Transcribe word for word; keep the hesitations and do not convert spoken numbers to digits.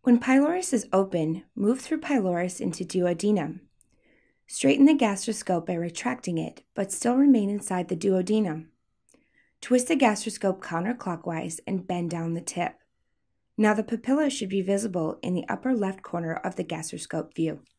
When pylorus is open, move through pylorus into duodenum. Straighten the gastroscope by retracting it, but still remain inside the duodenum. Twist the gastroscope counterclockwise and bend down the tip. Now the papilla should be visible in the upper left corner of the gastroscope view.